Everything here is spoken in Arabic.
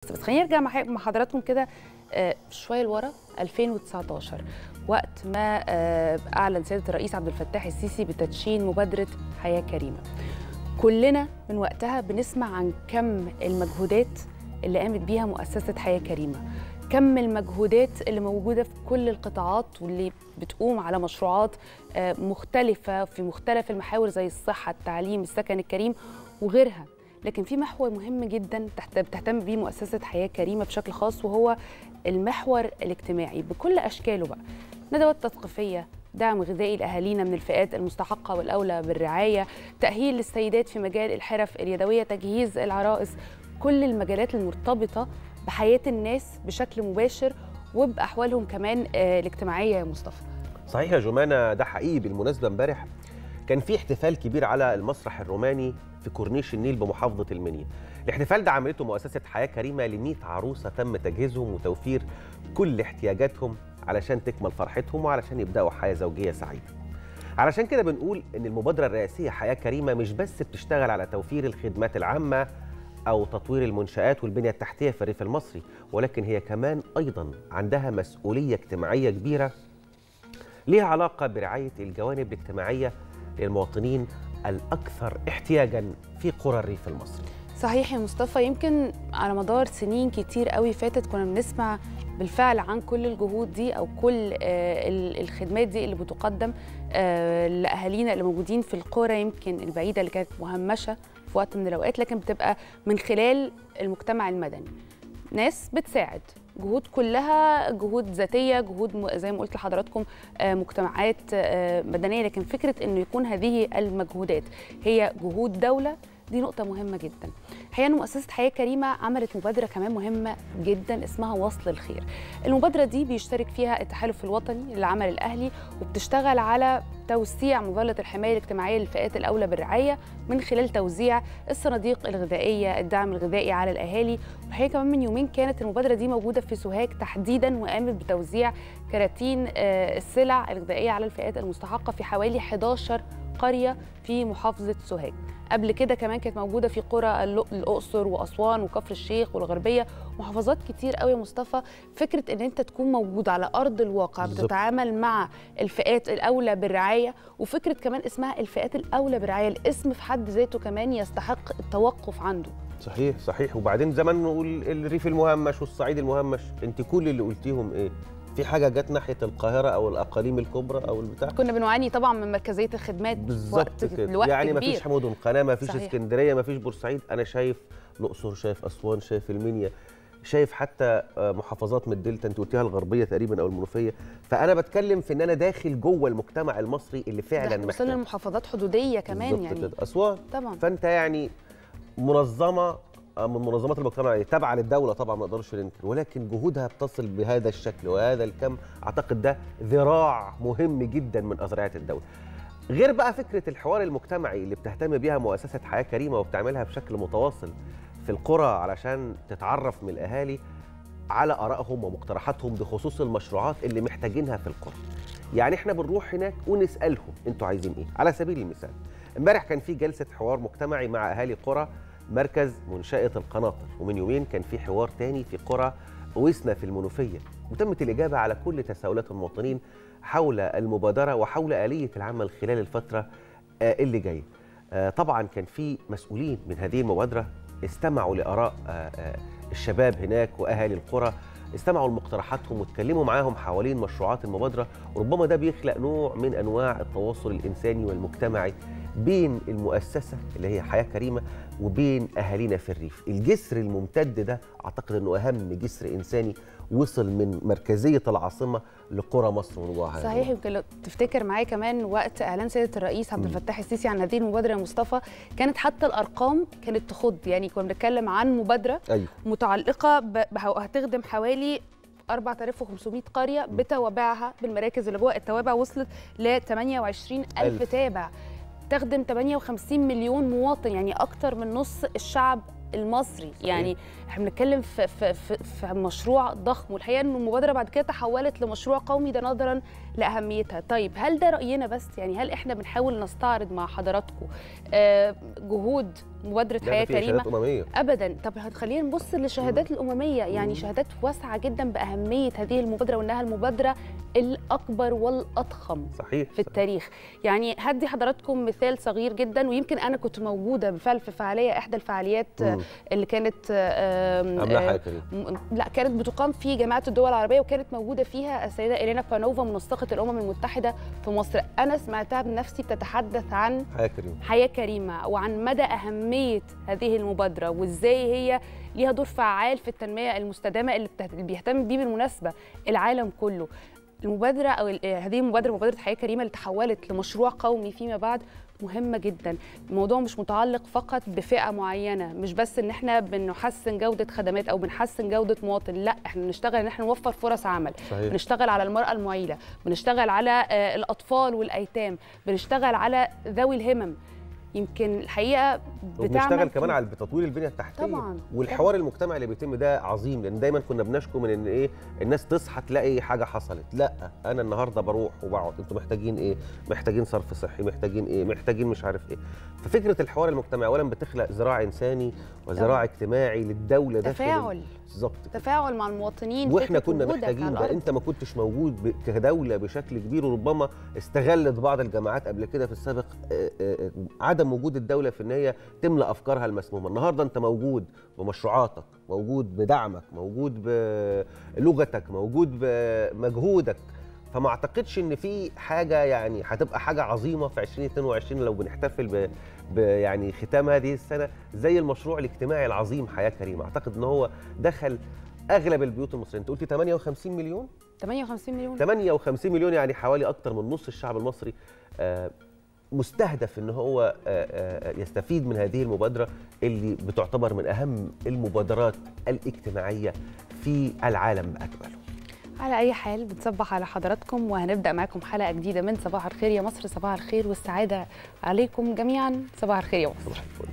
بس خلينا نرجع مع حضراتكم كده شويه لورا 2019 وقت ما اعلن سياده الرئيس عبد الفتاح السيسي بتدشين مبادره حياه كريمه. كلنا من وقتها بنسمع عن كم المجهودات اللي قامت بيها مؤسسه حياه كريمه، كم المجهودات اللي موجوده في كل القطاعات واللي بتقوم على مشروعات مختلفه في مختلف المحاور زي الصحه، التعليم، السكن الكريم وغيرها. لكن في محور مهم جدا بتهتم بيه مؤسسة حياة كريمة بشكل خاص، وهو المحور الاجتماعي بكل أشكاله بقى. ندوات تثقيفية، دعم غذائي لأهالينا من الفئات المستحقة والأولى بالرعاية، تأهيل للسيدات في مجال الحرف اليدوية، تجهيز العرائس، كل المجالات المرتبطة بحياة الناس بشكل مباشر وبأحوالهم كمان الاجتماعية يا مصطفى. صحيح يا جمانة، ده حقيقي. بالمناسبة امبارح كان في احتفال كبير على المسرح الروماني في كورنيش النيل بمحافظة المنيا. الاحتفال ده عملته مؤسسة حياة كريمة ل100 عروسة تم تجهيزهم وتوفير كل احتياجاتهم علشان تكمل فرحتهم وعلشان يبدأوا حياة زوجية سعيدة. علشان كده بنقول إن المبادرة الرئاسية حياة كريمة مش بس بتشتغل على توفير الخدمات العامة أو تطوير المنشآت والبنية التحتية في الريف المصري، ولكن هي كمان أيضا عندها مسؤولية اجتماعية كبيرة ليها علاقة برعاية الجوانب الاجتماعية للمواطنين الأكثر احتياجاً في قرى الريف المصري. صحيح يا مصطفى، يمكن على مدار سنين كتير قوي فاتت كنا بنسمع بالفعل عن كل الجهود دي أو كل الخدمات دي اللي بتقدم لأهالينا اللي موجودين في القرى يمكن البعيدة اللي كانت مهمشة في وقت من الأوقات، لكن بتبقى من خلال المجتمع المدني، ناس بتساعد، جهود كلها جهود ذاتيه، جهود زي ما قلت لحضراتكم مجتمعات مدنيه. لكن فكره انه يكون هذه المجهودات هي جهود دوله، دي نقطة مهمة جدا. الحقيقة إن مؤسسة حياة كريمة عملت مبادرة كمان مهمة جدا اسمها وصل الخير. المبادرة دي بيشترك فيها التحالف الوطني للعمل الأهلي، وبتشتغل على توسيع مظلة الحماية الاجتماعية للفئات الأولى بالرعاية من خلال توزيع الصناديق الغذائية، الدعم الغذائي على الأهالي. والحقيقة كمان من يومين كانت المبادرة دي موجودة في سوهاج تحديدا، وقامت بتوزيع كراتين السلع الغذائية على الفئات المستحقة في حوالي 11 قرية في محافظة سوهاج. قبل كده كمان كانت موجوده في قرى الاقصر واسوان وكفر الشيخ والغربيه، محافظات كتير قوي يا مصطفى. فكره ان انت تكون موجود على ارض الواقع بتتعامل مع الفئات الاولى بالرعايه، وفكره كمان اسمها الفئات الاولى بالرعايه، الاسم في حد ذاته كمان يستحق التوقف عنده. صحيح صحيح. وبعدين زمان نقول الريف المهمش والصعيد المهمش، انت كل اللي قلتيهم ايه؟ في حاجه جت ناحيه القاهره او الاقاليم الكبرى او البتاع، كنا بنعاني طبعا من مركزيه الخدمات بالظبط كده. يعني ما فيش مدن قناه، ما فيش اسكندريه، ما فيش بورسعيد. انا شايف الاقصر، شايف اسوان، شايف المنيا، شايف حتى محافظات من الدلتا، انت قلتيها الغربيه تقريبا او المنوفيه. فانا بتكلم في ان انا داخل جوه المجتمع المصري اللي فعلا محتاج. وصلنا لمحافظات حدوديه كمان يعني كده. اسوان طبعا. فانت يعني منظمه من منظمات المجتمع تابعه للدوله طبعا، ما نقدرش ننكر، ولكن جهودها بتصل بهذا الشكل وهذا الكم. اعتقد ده ذراع مهم جدا من اذرعه الدوله. غير بقى فكره الحوار المجتمعي اللي بتهتم بيها مؤسسه حياه كريمه وبتعملها بشكل متواصل في القرى علشان تتعرف من الاهالي على ارائهم ومقترحاتهم بخصوص المشروعات اللي محتاجينها في القرى. يعني احنا بنروح هناك ونسالهم انتوا عايزين ايه. على سبيل المثال امبارح كان في جلسه حوار مجتمعي مع اهالي قرى مركز منشأة القناطر، ومن يومين كان في حوار تاني في قرى وسنة في المنوفية، وتمت الإجابة على كل تساؤلات المواطنين حول المبادرة وحول آلية العمل خلال الفترة اللي جاية. طبعا كان في مسؤولين من هذه المبادرة استمعوا لآراء الشباب هناك وأهالي القرى، استمعوا لمقترحاتهم واتكلموا معاهم حوالين مشروعات المبادرة، وربما ده بيخلق نوع من أنواع التواصل الإنساني والمجتمعي بين المؤسسة اللي هي حياة كريمة وبين أهالينا في الريف. الجسر الممتد ده أعتقد أنه أهم جسر إنساني وصل من مركزية العاصمة لقرى مصر ونجوعها. صحيح. يمكن لو تفتكر معايا كمان وقت إعلان سيادة الرئيس عبد الفتاح السيسي عن هذه المبادرة يا مصطفى، كانت حتى الأرقام كانت تخض. يعني كنا بنتكلم عن مبادرة متعلقة هتخدم حوالي 4500 قرية بتوابعها بالمراكز اللي جوه التوابع، وصلت ل 28,000 تابع، تخدم 58 مليون مواطن، يعني أكتر من نص الشعب المصري. يعني احنا بنتكلم في مشروع ضخم، والحقيقه ان المبادره بعد كده تحولت لمشروع قومي، ده نظرا لاهميتها. طيب هل ده راينا بس؟ يعني هل احنا بنحاول نستعرض مع حضراتكم جهود مبادره حياه كريمه شهادات أممية. ابدا. طب خلينا نبص للشهادات الامميه، يعني شهادات واسعه جدا باهميه هذه المبادره وانها المبادره الاكبر والاضخم صحيح في التاريخ. يعني هدي حضراتكم مثال صغير جدا، ويمكن انا كنت موجوده بالفعل في فعاليه، احدى الفعاليات اللي كانت حياة كريمة. لا، كانت بتقام في جامعه الدول العربيه، وكانت موجوده فيها السيده إيرينا بانوفا منسقه الامم المتحده في مصر. انا سمعتها بنفسي بتتحدث عن حياه كريمه وعن مدى اهميه هذه المبادره، وازاي هي ليها دور فعال في التنميه المستدامه اللي بيهتم بيه بالمناسبه العالم كله. المبادره او هذه المبادره، مبادره حياه كريمه اللي تحولت لمشروع قومي فيما بعد، مهمه جدا. الموضوع مش متعلق فقط بفئه معينه، مش بس ان احنا بنحسن جوده خدمات او بنحسن جوده مواطن، لا، احنا بنشتغل ان احنا نوفر فرص عمل. صحيح. بنشتغل على المراه المعيله، بنشتغل على الاطفال والايتام، بنشتغل على ذوي الهمم. يمكن الحقيقه بنشتغل كمان على تطوير البنيه التحتيه طبعا. والحوار المجتمعي اللي بيتم ده عظيم، لان دايما كنا بنشكو من ان ايه، الناس تصحى تلاقي حاجه حصلت. لا، انا النهارده بروح وبقعد، انتوا محتاجين ايه؟ محتاجين صرف صحي، محتاجين ايه؟ محتاجين مش عارف ايه. ففكره الحوار المجتمعي اولا بتخلق ذراع انساني وذراع اجتماعي للدوله، ده تفاعل بالظبط، تفاعل مع المواطنين، واحنا كنا محتاجين ده. انت ما كنتش موجود كدوله بشكل كبير، وربما استغلت بعض الجماعات قبل كده في السابق عدم وجود الدوله في ان هي تملأ افكارها المسمومه. النهارده انت موجود بمشروعاتك، موجود بدعمك، موجود بلغتك، موجود بمجهودك. فما اعتقدش ان في حاجه يعني هتبقى حاجه عظيمه في 2022 لو بنحتفل يعني ختام هذه السنه زي المشروع الاجتماعي العظيم حياه كريمه. اعتقد ان هو دخل اغلب البيوت المصريه. انت قلتي 58 مليون؟ 58 مليون، يعني حوالي اكتر من نص الشعب المصري مستهدف ان هو يستفيد من هذه المبادره اللي بتعتبر من اهم المبادرات الاجتماعيه في العالم باكمله. على اي حال بنصبح على حضراتكم، وهنبدا معاكم حلقه جديده من صباح الخير يا مصر. صباح الخير والسعاده عليكم جميعا. صباح الخير يا مصر. صباح الفل.